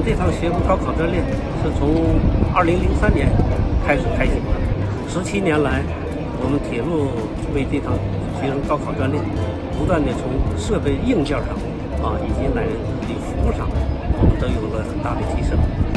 们这趟学生高考专列是从2003年开始开行的，17年来，我们铁路为这趟学生高考专列不断的从设备硬件上以及乃至服务上，我们都有了很大的提升。